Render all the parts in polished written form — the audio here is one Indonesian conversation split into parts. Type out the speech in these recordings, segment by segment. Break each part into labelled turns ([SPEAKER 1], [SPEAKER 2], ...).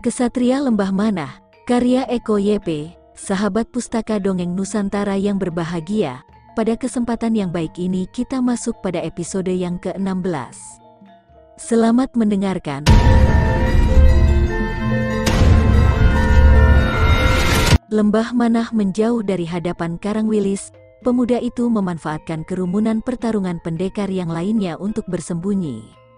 [SPEAKER 1] Kesatria Lembah Manah, karya Eko YP, sahabat pustaka dongeng Nusantara yang berbahagia. Pada kesempatan yang baik ini kita masuk pada episode yang ke-16. Selamat mendengarkan. Lembah Manah menjauh dari hadapan Karangwilis. Pemuda itu memanfaatkan kerumunan pertarungan pendekar yang lainnya untuk bersembunyi.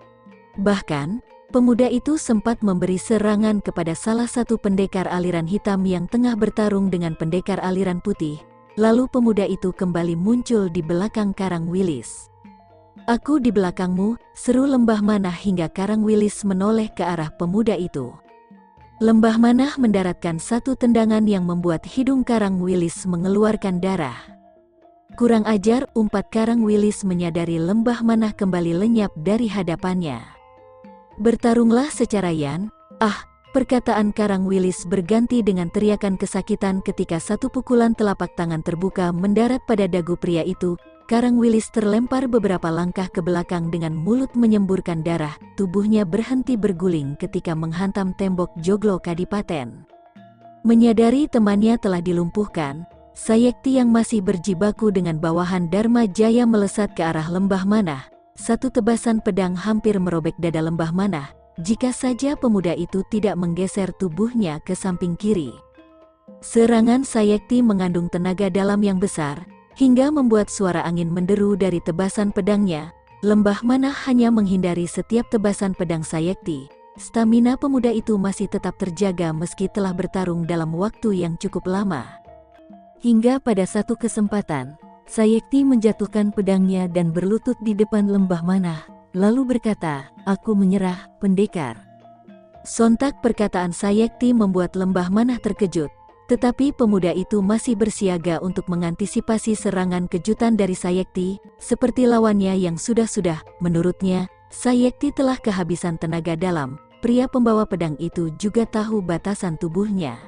[SPEAKER 1] Bahkan, pemuda itu sempat memberi serangan kepada salah satu pendekar aliran hitam yang tengah bertarung dengan pendekar aliran putih. Lalu pemuda itu kembali muncul di belakang Karangwilis. "Aku di belakangmu," seru Lembah Manah hingga Karangwilis menoleh ke arah pemuda itu. Lembah Manah mendaratkan satu tendangan yang membuat hidung Karangwilis mengeluarkan darah. "Kurang ajar," umpat Karangwilis menyadari Lembah Manah kembali lenyap dari hadapannya. "Bertarunglah secara yan." Perkataan Karangwilis berganti dengan teriakan kesakitan ketika satu pukulan telapak tangan terbuka mendarat pada dagu pria itu. Karangwilis terlempar beberapa langkah ke belakang dengan mulut menyemburkan darah. Tubuhnya berhenti berguling ketika menghantam tembok joglo kadipaten. Menyadari temannya telah dilumpuhkan, Sayekti yang masih berjibaku dengan bawahan Dharma Jaya melesat ke arah Lembah Manah. Satu tebasan pedang hampir merobek dada Lembah Manah, jika saja pemuda itu tidak menggeser tubuhnya ke samping kiri. Serangan Sayekti mengandung tenaga dalam yang besar, hingga membuat suara angin menderu dari tebasan pedangnya. Lembah Manah hanya menghindari setiap tebasan pedang Sayekti. Stamina pemuda itu masih tetap terjaga meski telah bertarung dalam waktu yang cukup lama. Hingga pada satu kesempatan, Sayekti menjatuhkan pedangnya dan berlutut di depan Lembah Manah, lalu berkata, "Aku menyerah, pendekar." Sontak perkataan Sayekti membuat Lembah Manah terkejut, tetapi pemuda itu masih bersiaga untuk mengantisipasi serangan kejutan dari Sayekti, seperti lawannya yang sudah-sudah. Menurutnya, Sayekti telah kehabisan tenaga dalam. Pria pembawa pedang itu juga tahu batasan tubuhnya.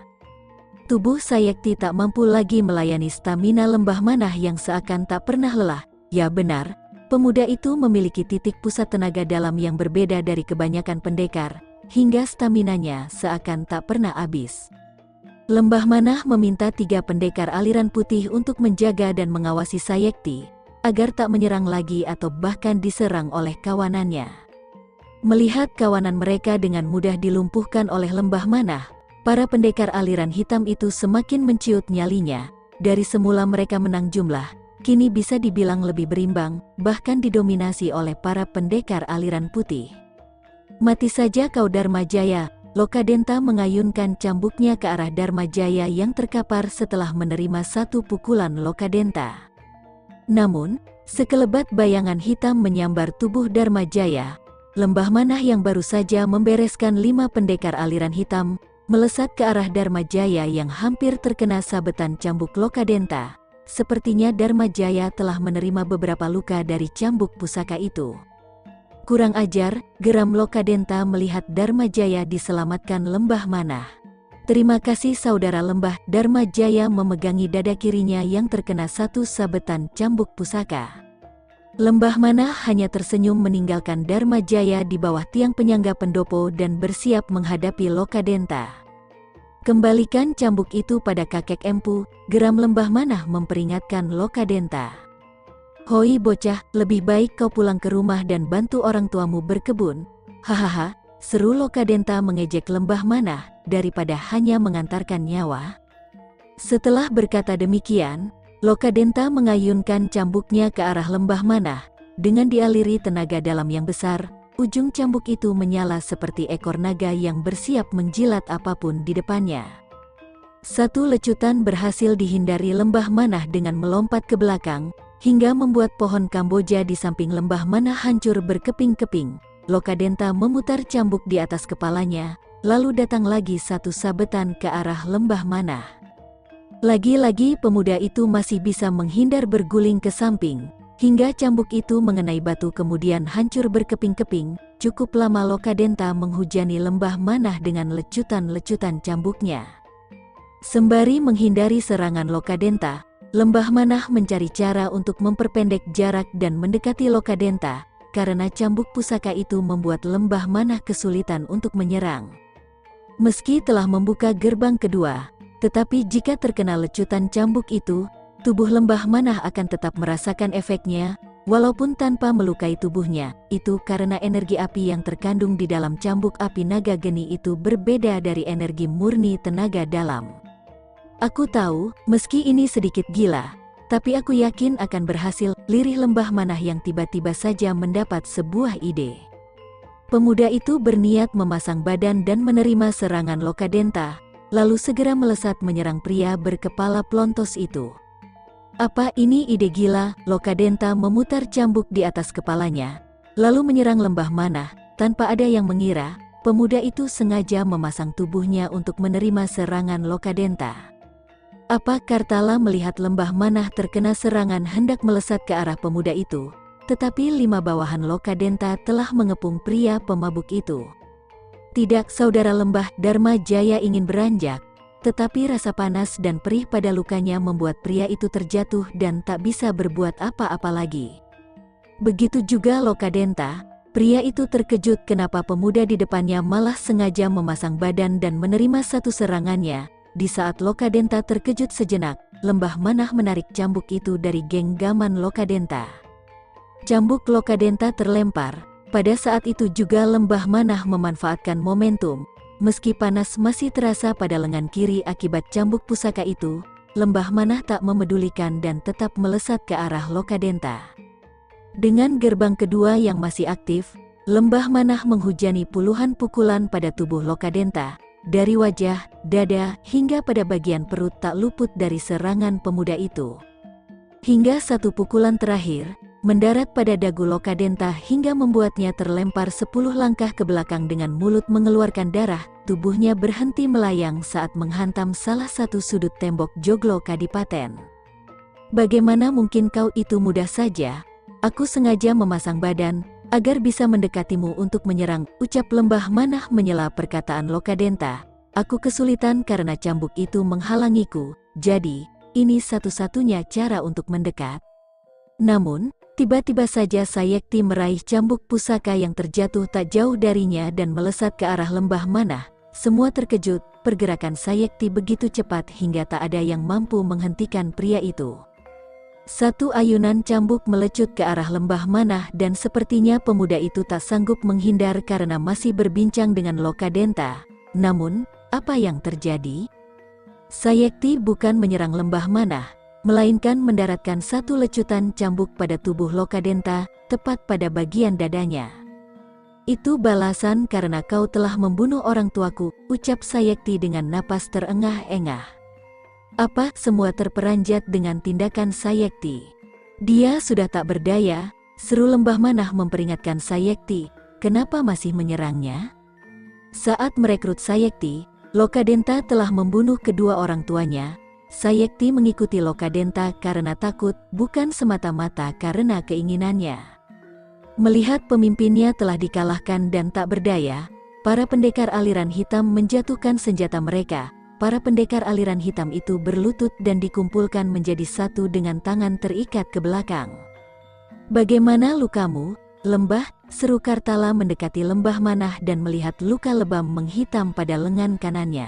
[SPEAKER 1] Tubuh Sayekti tak mampu lagi melayani stamina Lembah Manah yang seakan tak pernah lelah. Ya benar, pemuda itu memiliki titik pusat tenaga dalam yang berbeda dari kebanyakan pendekar, hingga staminanya seakan tak pernah habis. Lembah Manah meminta 3 pendekar aliran putih untuk menjaga dan mengawasi Sayekti, agar tak menyerang lagi atau bahkan diserang oleh kawanannya. Melihat kawanan mereka dengan mudah dilumpuhkan oleh Lembah Manah, para pendekar aliran hitam itu semakin menciut nyalinya. Dari semula mereka menang jumlah, kini bisa dibilang lebih berimbang, bahkan didominasi oleh para pendekar aliran putih. "Mati saja kau Dharma Jaya!" Lokadenta mengayunkan cambuknya ke arah Dharma Jaya yang terkapar setelah menerima satu pukulan Lokadenta. Namun, sekelebat bayangan hitam menyambar tubuh Dharma Jaya. Lembah Manah yang baru saja membereskan 5 pendekar aliran hitam, melesat ke arah Dharma Jaya yang hampir terkena sabetan cambuk Lokadenta. Sepertinya Dharma Jaya telah menerima beberapa luka dari cambuk pusaka itu. "Kurang ajar," geram Lokadenta melihat Dharma Jaya diselamatkan Lembah Manah. "Terima kasih saudara Lembah." Dharma Jaya memegangi dada kirinya yang terkena satu sabetan cambuk pusaka. Lembah Manah hanya tersenyum meninggalkan Dharma Jaya di bawah tiang penyangga pendopo dan bersiap menghadapi Lokadenta. "Kembalikan cambuk itu pada kakek empu," geram Lembah Manah memperingatkan Lokadenta. "Hoi bocah, lebih baik kau pulang ke rumah dan bantu orang tuamu berkebun." "Hahaha," seru Lokadenta mengejek Lembah Manah, "daripada hanya mengantarkan nyawa." Setelah berkata demikian, Lokadenta mengayunkan cambuknya ke arah Lembah Manah. Dengan dialiri tenaga dalam yang besar, ujung cambuk itu menyala seperti ekor naga yang bersiap menjilat apapun di depannya. Satu lecutan berhasil dihindari Lembah Manah dengan melompat ke belakang, hingga membuat pohon Kamboja di samping Lembah Manah hancur berkeping-keping. Lokadenta memutar cambuk di atas kepalanya, lalu datang lagi satu sabetan ke arah Lembah Manah. Lagi-lagi pemuda itu masih bisa menghindar berguling ke samping, hingga cambuk itu mengenai batu kemudian hancur berkeping-keping. Cukup lama Lokadenta menghujani Lembah Manah dengan lecutan-lecutan cambuknya. Sembari menghindari serangan Lokadenta, Lembah Manah mencari cara untuk memperpendek jarak dan mendekati Lokadenta, karena cambuk pusaka itu membuat Lembah Manah kesulitan untuk menyerang. Meski telah membuka gerbang kedua, tetapi jika terkena lecutan cambuk itu, tubuh lembah manah akan tetap merasakan efeknya, walaupun tanpa melukai tubuhnya. Itu karena energi api yang terkandung di dalam cambuk api naga geni itu berbeda dari energi murni tenaga dalam. Aku tahu, meski ini sedikit gila, tapi aku yakin akan berhasil, lirih lembah manah yang tiba-tiba saja mendapat sebuah ide. Pemuda itu berniat memasang badan dan menerima serangan Lokadenta, lalu segera melesat menyerang pria berkepala plontos itu. Apa ini ide gila? Lokadenta memutar cambuk di atas kepalanya, lalu menyerang lembah manah, tanpa ada yang mengira, pemuda itu sengaja memasang tubuhnya untuk menerima serangan Lokadenta. Apa Kartala melihat lembah manah terkena serangan hendak melesat ke arah pemuda itu, tetapi 5 bawahan Lokadenta telah mengepung pria pemabuk itu. Tidak, saudara lembah, Dharma Jaya ingin beranjak, tetapi rasa panas dan perih pada lukanya membuat pria itu terjatuh dan tak bisa berbuat apa-apa lagi. Begitu juga Lokadenta, pria itu terkejut kenapa pemuda di depannya malah sengaja memasang badan dan menerima satu serangannya. Di saat Lokadenta terkejut sejenak, lembah manah menarik cambuk itu dari genggaman Lokadenta. Cambuk Lokadenta terlempar. Pada saat itu juga lembah manah memanfaatkan momentum. Meski panas masih terasa pada lengan kiri akibat cambuk pusaka itu, lembah manah tak memedulikan dan tetap melesat ke arah Lokadenta. Dengan gerbang kedua yang masih aktif, lembah manah menghujani puluhan pukulan pada tubuh Lokadenta, dari wajah, dada, hingga pada bagian perut tak luput dari serangan pemuda itu. Hingga satu pukulan terakhir, mendarat pada dagu Lokadenta hingga membuatnya terlempar 10 langkah ke belakang dengan mulut mengeluarkan darah. Tubuhnya berhenti melayang saat menghantam salah satu sudut tembok joglo kadipaten. Bagaimana mungkin kau itu mudah saja? Aku sengaja memasang badan, agar bisa mendekatimu untuk menyerang, ucap lembah manah menyela perkataan Lokadenta. Aku kesulitan karena cambuk itu menghalangiku, jadi, ini satu-satunya cara untuk mendekat. Namun, tiba-tiba saja Sayekti meraih cambuk pusaka yang terjatuh tak jauh darinya dan melesat ke arah lembah manah. Semua terkejut, pergerakan Sayekti begitu cepat hingga tak ada yang mampu menghentikan pria itu. Satu ayunan cambuk melecut ke arah lembah manah dan sepertinya pemuda itu tak sanggup menghindar karena masih berbincang dengan Lokadenta. Namun, apa yang terjadi? Sayekti bukan menyerang lembah manah, melainkan mendaratkan satu lecutan cambuk pada tubuh Lokadenta, tepat pada bagian dadanya. Itu balasan karena kau telah membunuh orang tuaku, ucap Sayekti dengan napas terengah-engah. Apa semua terperanjat dengan tindakan Sayekti? Dia sudah tak berdaya, seru lembah manah memperingatkan Sayekti, kenapa masih menyerangnya? Saat merekrut Sayekti, Lokadenta telah membunuh kedua orang tuanya. Sayekti mengikuti Lokadenta karena takut, bukan semata-mata karena keinginannya. Melihat pemimpinnya telah dikalahkan dan tak berdaya, para pendekar aliran hitam menjatuhkan senjata mereka. Para pendekar aliran hitam itu berlutut dan dikumpulkan menjadi satu dengan tangan terikat ke belakang. Bagaimana lukamu, lembah? Seru Kartala mendekati lembah manah dan melihat luka lebam menghitam pada lengan kanannya.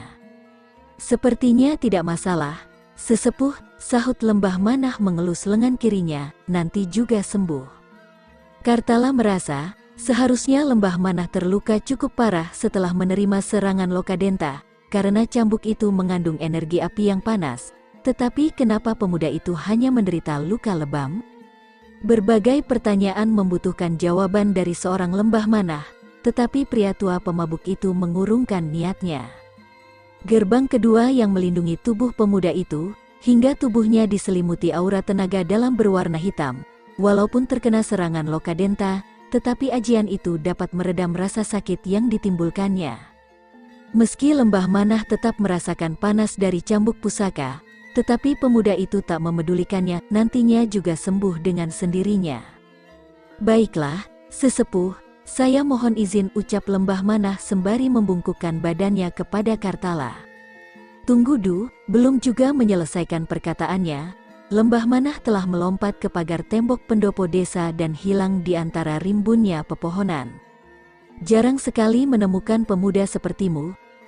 [SPEAKER 1] Sepertinya tidak masalah, sesepuh, sahut lembah manah mengelus lengan kirinya, nanti juga sembuh. Kartala merasa, seharusnya lembah manah terluka cukup parah setelah menerima serangan Lokadenta, karena cambuk itu mengandung energi api yang panas. Tetapi kenapa pemuda itu hanya menderita luka lebam? Berbagai pertanyaan membutuhkan jawaban dari seorang lembah manah, tetapi pria tua pemabuk itu mengurungkan niatnya. Gerbang kedua yang melindungi tubuh pemuda itu, hingga tubuhnya diselimuti aura tenaga dalam berwarna hitam. Walaupun terkena serangan Lokadenta, tetapi ajian itu dapat meredam rasa sakit yang ditimbulkannya. Meski lembah manah tetap merasakan panas dari cambuk pusaka, tetapi pemuda itu tak memedulikannya, nantinya juga sembuh dengan sendirinya. Baiklah, sesepuh, saya mohon izin, ucap lembah manah sembari membungkukkan badannya kepada Kartala. Tunggu dulu, belum juga menyelesaikan perkataannya. Lembah manah telah melompat ke pagar tembok pendopo desa dan hilang di antara rimbunnya pepohonan. Jarang sekali menemukan pemuda sepertimu,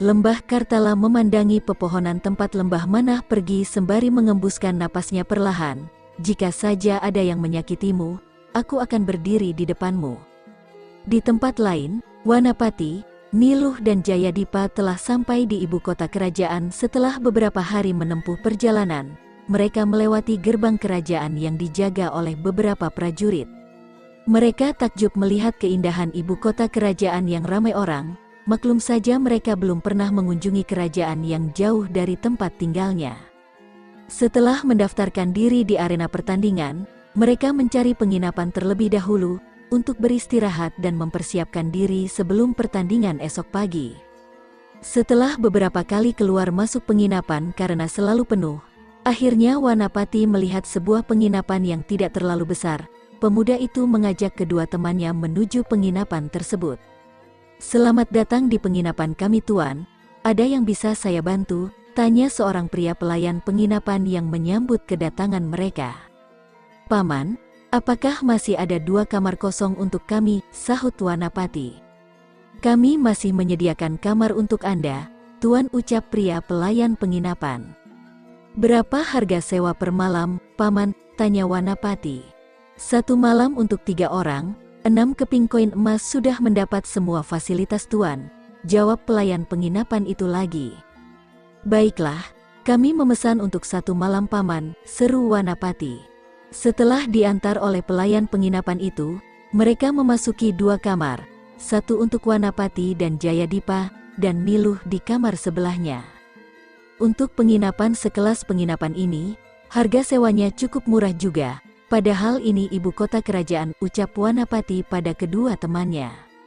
[SPEAKER 1] Lembah Kartala memandangi pepohonan tempat Lembah Manah pergi sembari mengembuskan napasnya perlahan. Jika saja ada yang menyakitimu, aku akan berdiri di depanmu. Di tempat lain, Wanapati, Niluh dan Jayadipa telah sampai di ibu kota kerajaan setelah beberapa hari menempuh perjalanan. Mereka melewati gerbang kerajaan yang dijaga oleh beberapa prajurit. Mereka takjub melihat keindahan ibu kota kerajaan yang ramai orang. Maklum saja mereka belum pernah mengunjungi kerajaan yang jauh dari tempat tinggalnya. Setelah mendaftarkan diri di arena pertandingan, mereka mencari penginapan terlebih dahulu untuk beristirahat dan mempersiapkan diri sebelum pertandingan esok pagi. Setelah beberapa kali keluar masuk penginapan karena selalu penuh, akhirnya Wanapati melihat sebuah penginapan yang tidak terlalu besar. Pemuda itu mengajak kedua temannya menuju penginapan tersebut. "Selamat datang di penginapan kami, Tuan. Ada yang bisa saya bantu?" tanya seorang pria pelayan penginapan yang menyambut kedatangan mereka. "Paman, apakah masih ada 2 kamar kosong untuk kami?" sahut Wanapati. "Kami masih menyediakan kamar untuk Anda, Tuan," ucap pria pelayan penginapan. "Berapa harga sewa per malam, Paman?" tanya Wanapati. "1 malam untuk 3 orang. 6 keping koin emas sudah mendapat semua fasilitas, Tuan," jawab pelayan penginapan itu lagi. "Baiklah, kami memesan untuk 1 malam, Paman," seru Wanapati. Setelah diantar oleh pelayan penginapan itu, mereka memasuki 2 kamar, 1 untuk Wanapati dan Jayadipa, dan Niluh di kamar sebelahnya. Untuk penginapan sekelas penginapan ini, harga sewanya cukup murah juga. Padahal ini ibu kota kerajaan, ucap Wanapati pada kedua temannya.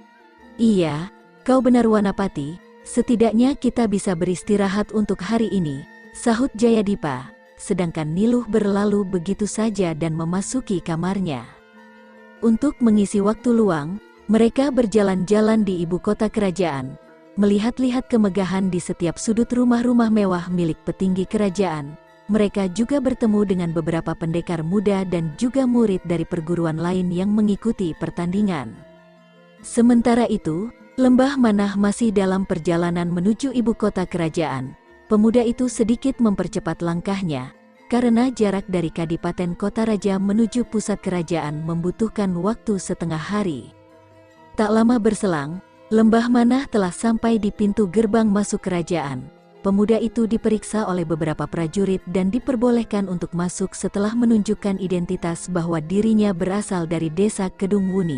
[SPEAKER 1] "Iya, kau benar Wanapati, setidaknya kita bisa beristirahat untuk hari ini," sahut Jayadipa, sedangkan Niluh berlalu begitu saja dan memasuki kamarnya. Untuk mengisi waktu luang, mereka berjalan-jalan di ibu kota kerajaan, melihat-lihat kemegahan di setiap sudut rumah-rumah mewah milik petinggi kerajaan. Mereka juga bertemu dengan beberapa pendekar muda dan juga murid dari perguruan lain yang mengikuti pertandingan. Sementara itu, Lembah Manah masih dalam perjalanan menuju ibu kota kerajaan. Pemuda itu sedikit mempercepat langkahnya, karena jarak dari Kadipaten Kota Raja menuju pusat kerajaan membutuhkan waktu setengah hari. Tak lama berselang, Lembah Manah telah sampai di pintu gerbang masuk kerajaan. Pemuda itu diperiksa oleh beberapa prajurit dan diperbolehkan untuk masuk setelah menunjukkan identitas bahwa dirinya berasal dari desa Kedung Wuni.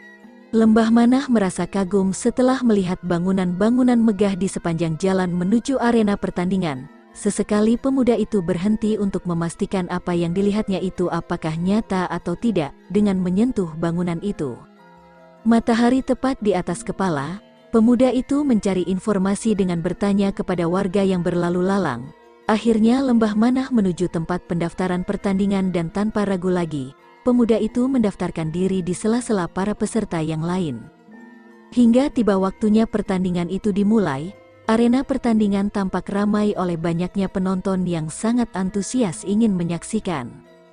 [SPEAKER 1] Lembah Manah merasa kagum setelah melihat bangunan-bangunan megah di sepanjang jalan menuju arena pertandingan. Sesekali pemuda itu berhenti untuk memastikan apa yang dilihatnya itu apakah nyata atau tidak dengan menyentuh bangunan itu. Matahari tepat di atas kepala. Pemuda itu mencari informasi dengan bertanya kepada warga yang berlalu lalang. Akhirnya Lembah Manah menuju tempat pendaftaran pertandingan dan tanpa ragu lagi, pemuda itu mendaftarkan diri di sela-sela para peserta yang lain. Hingga tiba waktunya pertandingan itu dimulai, arena pertandingan tampak ramai oleh banyaknya penonton yang sangat antusias ingin menyaksikan.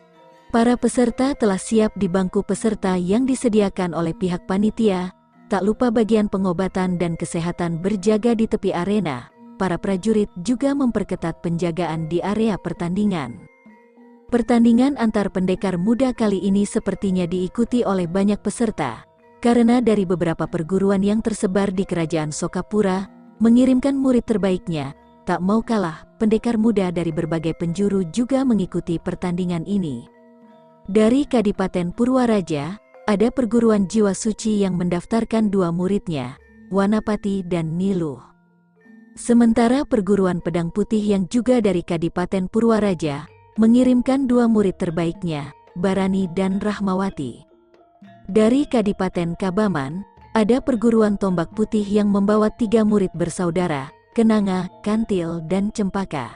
[SPEAKER 1] Para peserta telah siap di bangku peserta yang disediakan oleh pihak panitia. Tak lupa bagian pengobatan dan kesehatan berjaga di tepi arena. Para prajurit juga memperketat penjagaan di area pertandingan. Pertandingan antar pendekar muda kali ini sepertinya diikuti oleh banyak peserta, karena dari beberapa perguruan yang tersebar di kerajaan Sokapura, mengirimkan murid terbaiknya. Tak mau kalah, pendekar muda dari berbagai penjuru juga mengikuti pertandingan ini. Dari Kadipaten Purwaraja, ada perguruan jiwa suci yang mendaftarkan 2 muridnya, Wanapati dan Niluh. Sementara perguruan pedang putih yang juga dari Kadipaten Purwaraja, mengirimkan 2 murid terbaiknya, Barani dan Rahmawati. Dari Kadipaten Kabaman, ada perguruan tombak putih yang membawa 3 murid bersaudara, Kenanga, Kantil dan Cempaka.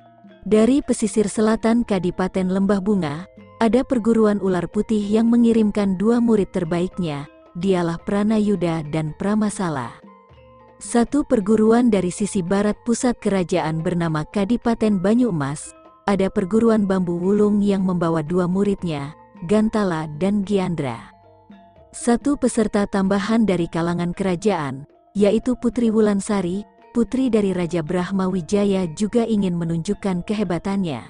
[SPEAKER 1] Dari pesisir selatan Kadipaten Lembah Bunga, ada perguruan ular putih yang mengirimkan 2 murid terbaiknya, dialah Pranayuda dan Pramasala. Satu perguruan dari sisi barat pusat kerajaan bernama Kadipaten Banyu Emas, ada perguruan bambu wulung yang membawa 2 muridnya, Gantala dan Giandra. Satu peserta tambahan dari kalangan kerajaan, yaitu Putri Wulansari, putri dari Raja Brahma Wijaya, juga ingin menunjukkan kehebatannya.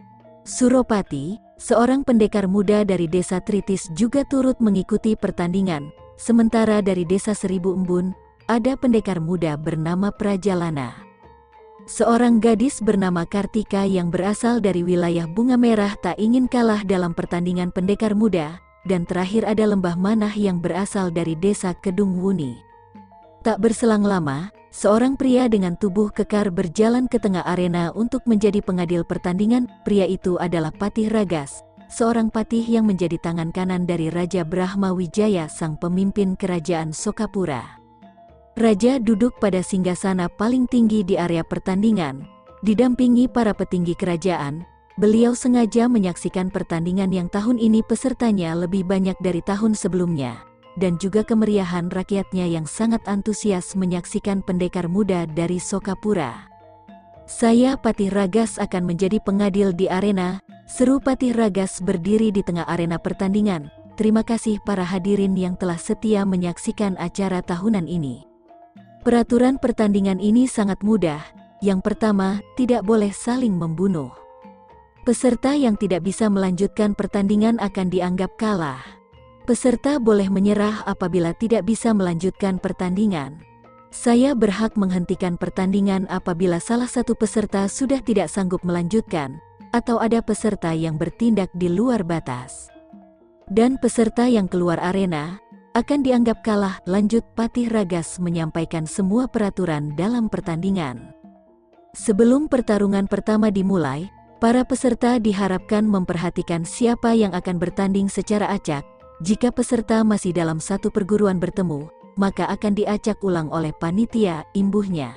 [SPEAKER 1] Suropati, seorang pendekar muda dari desa Tritis, juga turut mengikuti pertandingan. Sementara dari desa Seribu Embun, ada pendekar muda bernama Prajalana. Seorang gadis bernama Kartika yang berasal dari wilayah Bunga Merah tak ingin kalah dalam pertandingan pendekar muda. Dan terakhir ada Lembah Manah yang berasal dari desa Kedung Wuni. Tak berselang lama, seorang pria dengan tubuh kekar berjalan ke tengah arena untuk menjadi pengadil pertandingan. Pria itu adalah Patih Ragas, seorang patih yang menjadi tangan kanan dari Raja Brahma Wijaya, sang pemimpin kerajaan Sokapura. Raja duduk pada singgasana paling tinggi di area pertandingan, didampingi para petinggi kerajaan. Beliau sengaja menyaksikan pertandingan yang tahun ini pesertanya lebih banyak dari tahun sebelumnya, dan juga kemeriahan rakyatnya yang sangat antusias menyaksikan pendekar muda dari Sokapura. "Saya Patih Ragas akan menjadi pengadil di arena," seru Patih Ragas berdiri di tengah arena pertandingan. "Terima kasih para hadirin yang telah setia menyaksikan acara tahunan ini. Peraturan pertandingan ini sangat mudah. Yang pertama, tidak boleh saling membunuh. Peserta yang tidak bisa melanjutkan pertandingan akan dianggap kalah. Peserta boleh menyerah apabila tidak bisa melanjutkan pertandingan. Saya berhak menghentikan pertandingan apabila salah satu peserta sudah tidak sanggup melanjutkan, atau ada peserta yang bertindak di luar batas. Dan peserta yang keluar arena akan dianggap kalah." Lanjut Patih Ragas menyampaikan semua peraturan dalam pertandingan. Sebelum pertarungan pertama dimulai, para peserta diharapkan memperhatikan siapa yang akan bertanding secara acak. Jika peserta masih dalam satu perguruan bertemu, maka akan diacak ulang oleh panitia, imbuhnya.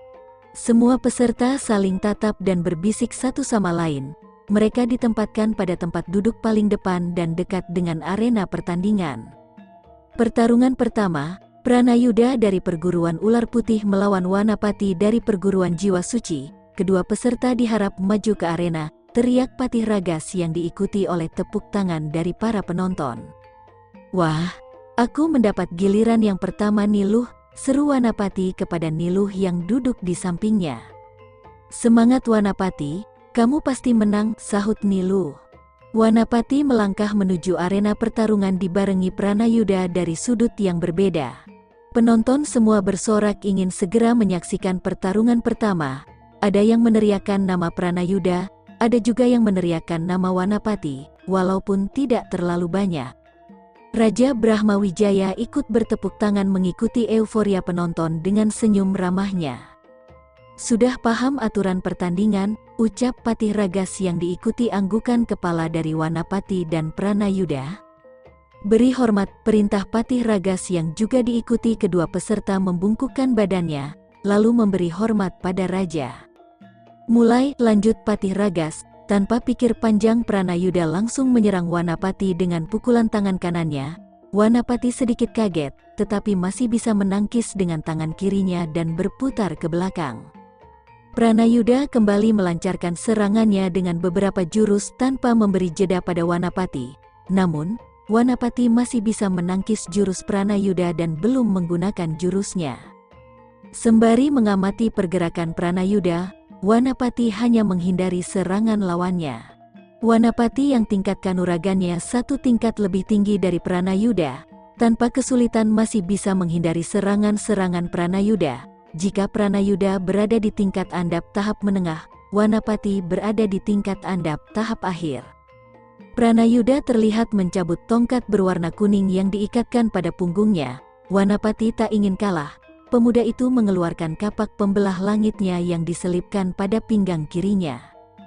[SPEAKER 1] Semua peserta saling tatap dan berbisik satu sama lain. Mereka ditempatkan pada tempat duduk paling depan dan dekat dengan arena pertandingan. Pertarungan pertama, Pranayuda dari perguruan Ular Putih melawan Wanapati dari perguruan Jiwa Suci. Kedua peserta diharap maju ke arena, teriak Patih Ragas yang diikuti oleh tepuk tangan dari para penonton. "Wah, aku mendapat giliran yang pertama Niluh," seru Wanapati kepada Niluh yang duduk di sampingnya. "Semangat Wanapati, kamu pasti menang," sahut Niluh. Wanapati melangkah menuju arena pertarungan dibarengi Pranayuda dari sudut yang berbeda. Penonton semua bersorak ingin segera menyaksikan pertarungan pertama. Ada yang meneriakkan nama Pranayuda, ada juga yang meneriakkan nama Wanapati, walaupun tidak terlalu banyak. Raja Brahma Wijaya ikut bertepuk tangan mengikuti euforia penonton dengan senyum ramahnya. "Sudah paham aturan pertandingan?" ucap Patih Ragas yang diikuti anggukan kepala dari Wanapati dan Pranayuda. "Beri hormat," perintah Patih Ragas yang juga diikuti kedua peserta membungkukkan badannya, lalu memberi hormat pada raja. "Mulai," lanjut Patih Ragas. Tanpa pikir panjang Pranayuda langsung menyerang Wanapati dengan pukulan tangan kanannya. Wanapati sedikit kaget, tetapi masih bisa menangkis dengan tangan kirinya dan berputar ke belakang. Pranayuda kembali melancarkan serangannya dengan beberapa jurus tanpa memberi jeda pada Wanapati. Namun, Wanapati masih bisa menangkis jurus Pranayuda dan belum menggunakan jurusnya. Sembari mengamati pergerakan Pranayuda, Wanapati hanya menghindari serangan lawannya. Wanapati yang tingkat kanuragannya satu tingkat lebih tinggi dari Pranayuda, tanpa kesulitan masih bisa menghindari serangan-serangan Pranayuda. Jika Pranayuda berada di tingkat andap tahap menengah, Wanapati berada di tingkat andap tahap akhir. Pranayuda terlihat mencabut tongkat berwarna kuning yang diikatkan pada punggungnya. Wanapati tak ingin kalah. Pemuda itu mengeluarkan kapak pembelah langitnya yang diselipkan pada pinggang kirinya.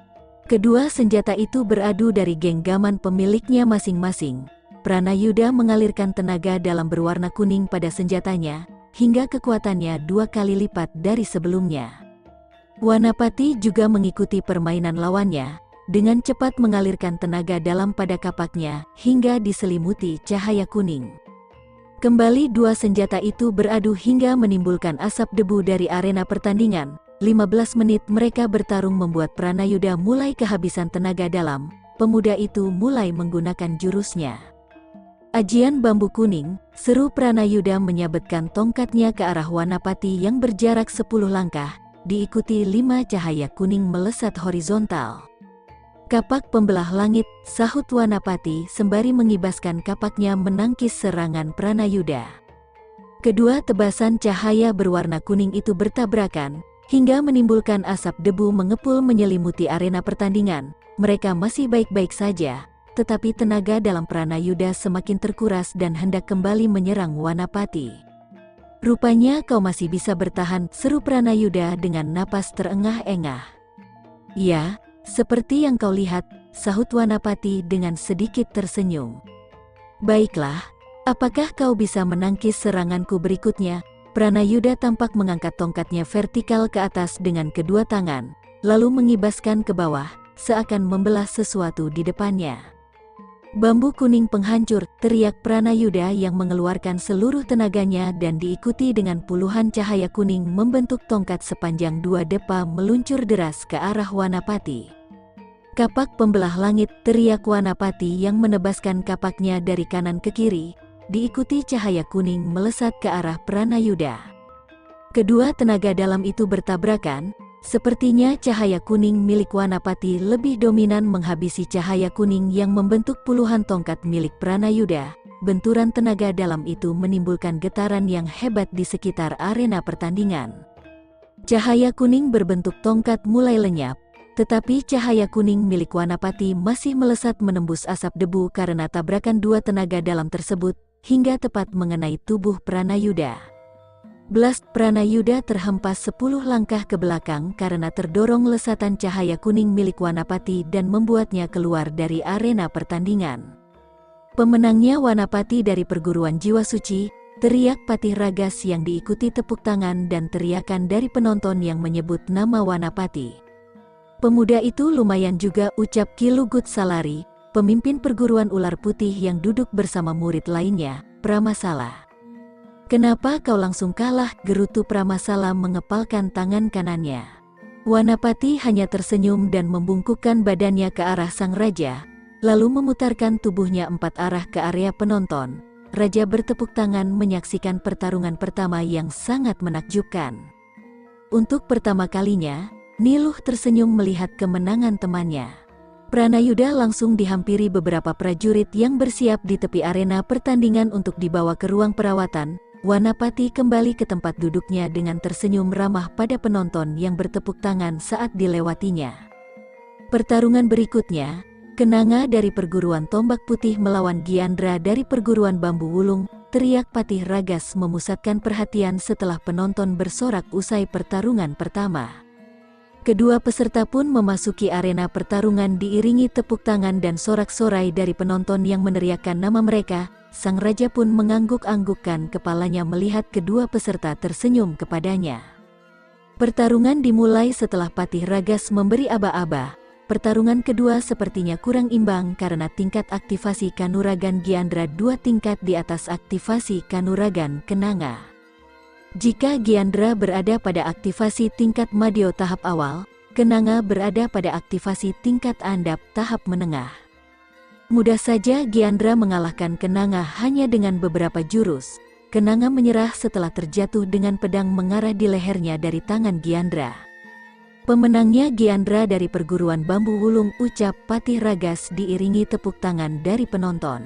[SPEAKER 1] Kedua senjata itu beradu dari genggaman pemiliknya masing-masing. Pranayuda mengalirkan tenaga dalam berwarna kuning pada senjatanya, hingga kekuatannya 2 kali lipat dari sebelumnya. Wanapati juga mengikuti permainan lawannya, dengan cepat mengalirkan tenaga dalam pada kapaknya, hingga diselimuti cahaya kuning. Kembali dua senjata itu beradu hingga menimbulkan asap debu dari arena pertandingan. 15 menit mereka bertarung membuat Pranayuda mulai kehabisan tenaga dalam. Pemuda itu mulai menggunakan jurusnya. Ajian bambu kuning, Seru Pranayuda menyabetkan tongkatnya ke arah Wanapati yang berjarak 10 langkah, diikuti 5 cahaya kuning melesat horizontal. Kapak pembelah langit, sahut Wanapati sembari mengibaskan kapaknya menangkis serangan Pranayuda. Kedua tebasan cahaya berwarna kuning itu bertabrakan, hingga menimbulkan asap debu mengepul menyelimuti arena pertandingan. Mereka masih baik-baik saja, tetapi tenaga dalam Pranayuda semakin terkuras dan hendak kembali menyerang Wanapati. "Rupanya kau masih bisa bertahan," seru Pranayuda dengan napas terengah-engah. "Ya, seperti yang kau lihat," sahut Wanapati dengan sedikit tersenyum. "Baiklah, apakah kau bisa menangkis seranganku berikutnya?" Pranayuda tampak mengangkat tongkatnya vertikal ke atas dengan kedua tangan, lalu mengibaskan ke bawah, seakan membelah sesuatu di depannya. "Bambu kuning penghancur!" teriak Pranayuda yang mengeluarkan seluruh tenaganya dan diikuti dengan puluhan cahaya kuning membentuk tongkat sepanjang 2 depa meluncur deras ke arah Wanapati. "Kapak pembelah langit!" teriak Wanapati yang menebaskan kapaknya dari kanan ke kiri, diikuti cahaya kuning melesat ke arah Pranayuda. Kedua tenaga dalam itu bertabrakan. Sepertinya cahaya kuning milik Wanapati lebih dominan menghabisi cahaya kuning yang membentuk puluhan tongkat milik Pranayuda. Benturan tenaga dalam itu menimbulkan getaran yang hebat di sekitar arena pertandingan. Cahaya kuning berbentuk tongkat mulai lenyap, tetapi cahaya kuning milik Wanapati masih melesat menembus asap debu karena tabrakan dua tenaga dalam tersebut, hingga tepat mengenai tubuh Pranayuda. Blast! Pranayuda terhempas 10 langkah ke belakang karena terdorong lesatan cahaya kuning milik Wanapati dan membuatnya keluar dari arena pertandingan. "Pemenangnya Wanapati dari perguruan jiwa suci," teriak Patih Ragas yang diikuti tepuk tangan dan teriakan dari penonton yang menyebut nama Wanapati. "Pemuda itu lumayan juga," ucap Ki Lugut Salari, pemimpin perguruan ular putih yang duduk bersama murid lainnya, Pramasala. "Kenapa kau langsung kalah?" gerutu Pramasala mengepalkan tangan kanannya. Wanapati hanya tersenyum dan membungkukkan badannya ke arah sang raja, lalu memutarkan tubuhnya 4 arah ke area penonton. Raja bertepuk tangan menyaksikan pertarungan pertama yang sangat menakjubkan. Untuk pertama kalinya, Niluh tersenyum melihat kemenangan temannya. Pranayuda langsung dihampiri beberapa prajurit yang bersiap di tepi arena pertandingan untuk dibawa ke ruang perawatan. Wanapati kembali ke tempat duduknya dengan tersenyum ramah pada penonton yang bertepuk tangan saat dilewatinya. Pertarungan berikutnya, Kenanga dari perguruan Tombak Putih melawan Giandra dari perguruan Bambu Wulung, teriak Patih Ragas memusatkan perhatian setelah penonton bersorak usai pertarungan pertama. Kedua peserta pun memasuki arena pertarungan diiringi tepuk tangan dan sorak-sorai dari penonton yang meneriakkan nama mereka. Sang raja pun mengangguk-anggukkan kepalanya melihat kedua peserta tersenyum kepadanya. Pertarungan dimulai setelah Patih Ragas memberi aba-aba. Pertarungan kedua sepertinya kurang imbang karena tingkat aktivasi Kanuragan Giandra 2 tingkat di atas aktivasi Kanuragan Kenanga. Jika Giandra berada pada aktivasi tingkat Madyo tahap awal, Kenanga berada pada aktivasi tingkat Andap tahap menengah. Mudah saja Giandra mengalahkan Kenanga hanya dengan beberapa jurus. Kenanga menyerah setelah terjatuh dengan pedang mengarah di lehernya dari tangan Giandra. "Pemenangnya Giandra dari perguruan Bambu Wulung," ucap Patih Ragas diiringi tepuk tangan dari penonton.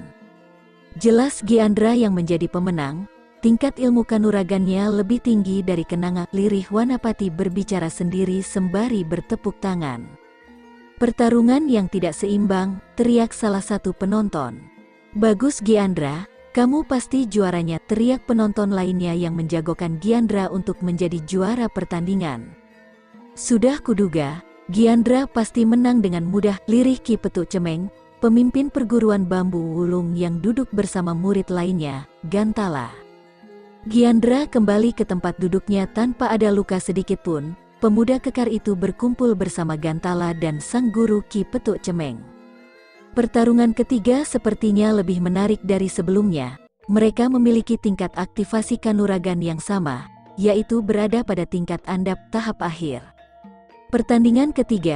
[SPEAKER 1] Jelas Giandra yang menjadi pemenang. Tingkat ilmu kanuragannya lebih tinggi dari Kenanga, lirih Wanapati berbicara sendiri sembari bertepuk tangan. "Pertarungan yang tidak seimbang," teriak salah satu penonton. "Bagus Giandra, kamu pasti juaranya," teriak penonton lainnya yang menjagokan Giandra untuk menjadi juara pertandingan. "Sudah kuduga, Giandra pasti menang dengan mudah," lirih Ki Petuk Cemeng, pemimpin perguruan Bambu Wulung yang duduk bersama murid lainnya, Gantala. Giandra kembali ke tempat duduknya tanpa ada luka sedikit pun. Pemuda kekar itu berkumpul bersama Gantala dan sang guru Ki Petuk Cemeng. Pertarungan ketiga sepertinya lebih menarik dari sebelumnya. Mereka memiliki tingkat aktivasi kanuragan yang sama, yaitu berada pada tingkat Andap tahap akhir. Pertandingan ketiga,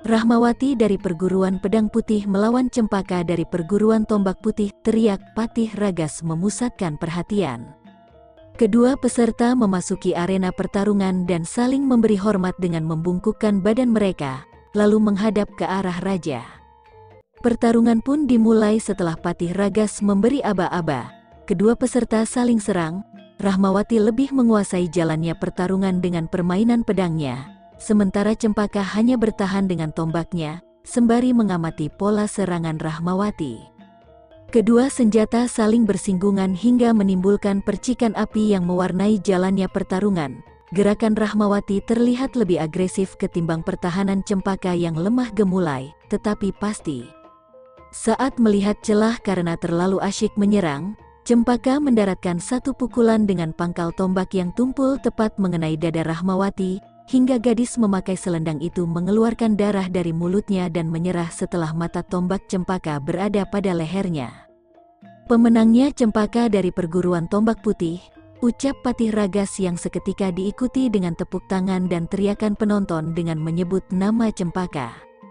[SPEAKER 1] Rahmawati dari perguruan pedang putih melawan Cempaka dari perguruan tombak putih, teriak Patih Ragas memusatkan perhatian. Kedua peserta memasuki arena pertarungan dan saling memberi hormat dengan membungkukkan badan mereka, lalu menghadap ke arah raja. Pertarungan pun dimulai setelah Patih Ragas memberi aba-aba. Kedua peserta saling serang, Rahmawati lebih menguasai jalannya pertarungan dengan permainan pedangnya, sementara Cempaka hanya bertahan dengan tombaknya, sembari mengamati pola serangan Rahmawati. Kedua senjata saling bersinggungan hingga menimbulkan percikan api yang mewarnai jalannya pertarungan. Gerakan Rahmawati terlihat lebih agresif ketimbang pertahanan Cempaka yang lemah gemulai, tetapi pasti. Saat melihat celah karena terlalu asyik menyerang, Cempaka mendaratkan satu pukulan dengan pangkal tombak yang tumpul tepat mengenai dada Rahmawati, hingga gadis memakai selendang itu mengeluarkan darah dari mulutnya dan menyerah setelah mata tombak Cempaka berada pada lehernya. Pemenangnya Cempaka dari perguruan tombak putih, ucap Patih Ragas yang seketika diikuti dengan tepuk tangan dan teriakan penonton dengan menyebut nama Cempaka.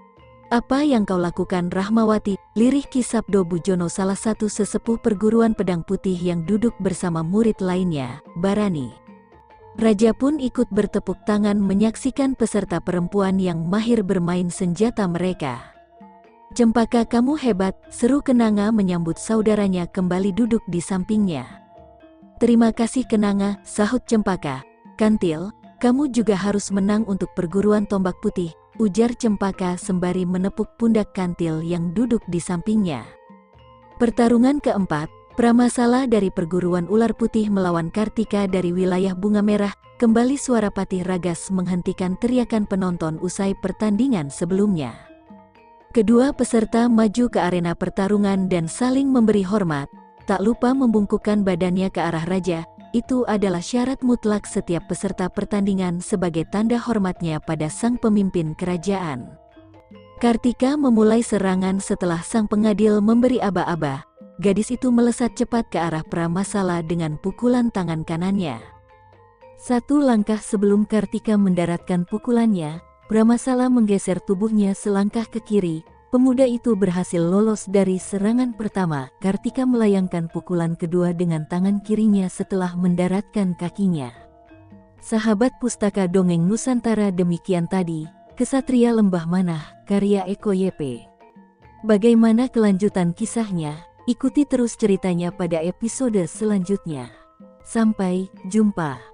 [SPEAKER 1] Apa yang kau lakukan Rahmawati? Lirih Ki Sabdo Bujono, salah satu sesepuh perguruan pedang putih yang duduk bersama murid lainnya, Barani. Raja pun ikut bertepuk tangan menyaksikan peserta perempuan yang mahir bermain senjata mereka. Cempaka, kamu hebat, seru Kenanga menyambut saudaranya kembali duduk di sampingnya. Terima kasih Kenanga, sahut Cempaka. Kantil, kamu juga harus menang untuk perguruan tombak putih, ujar Cempaka sembari menepuk pundak Kantil yang duduk di sampingnya. Pertarungan keempat, Pramasala dari perguruan ular putih melawan Kartika dari wilayah bunga merah. Kembali suara Patih Ragas menghentikan teriakan penonton usai pertandingan sebelumnya. Kedua peserta maju ke arena pertarungan dan saling memberi hormat, tak lupa membungkukkan badannya ke arah raja. Itu adalah syarat mutlak setiap peserta pertandingan sebagai tanda hormatnya pada sang pemimpin kerajaan. Kartika memulai serangan setelah sang pengadil memberi aba-aba. Gadis itu melesat cepat ke arah Pramasala dengan pukulan tangan kanannya. Satu langkah sebelum Kartika mendaratkan pukulannya, Pramasala menggeser tubuhnya selangkah ke kiri. Pemuda itu berhasil lolos dari serangan pertama. Kartika melayangkan pukulan kedua dengan tangan kirinya setelah mendaratkan kakinya. Sahabat Pustaka Dongeng Nusantara, demikian tadi Kesatria Lembah Manah, karya Eko YP. Bagaimana kelanjutan kisahnya? Ikuti terus ceritanya pada episode selanjutnya. Sampai jumpa.